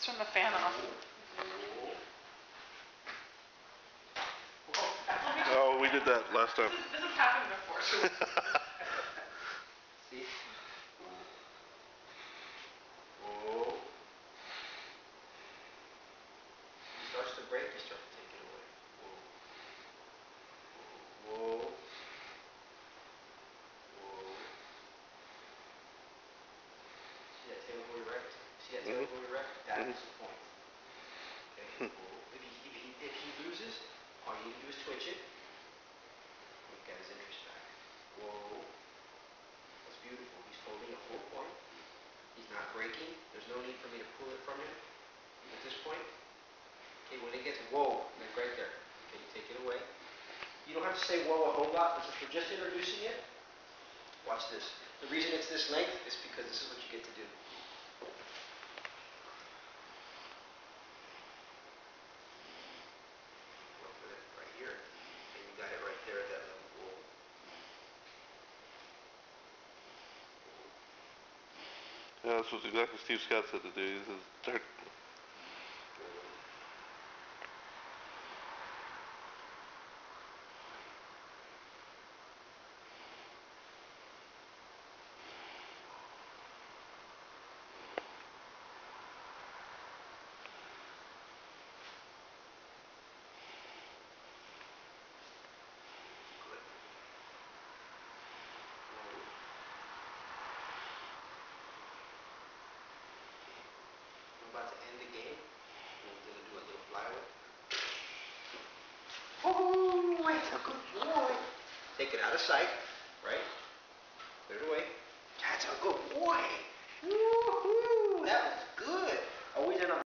Let's turn the fan off. Oh, we did that last time. This has happened before. See? Whoa. If he starts to break, you start to take it away. Whoa. Whoa. Whoa. See that table go erect? See that table go erect? That is the point. Okay? If he loses, all you need to do is twitch it. He's got his interest back. Whoa. That's beautiful. He's holding a full point. He's not breaking. There's no need for me to pull it from him at this point. Okay, when it gets whoa, like right there. Okay, you take it away. You don't have to say whoa a whole lot, but since we're just introducing it, watch this. The reason it's this length is because this is what you get to do. Go for it right here. And you got it right there at that level. Whoa. Yeah, that's what exactly Steve Scott said to do. He says, start. I'm about to end the game. I'm going to do a little flyaway. Oh, it's a good boy. Take it out of sight, right? Clear it away. That's a good boy. Woo-hoo.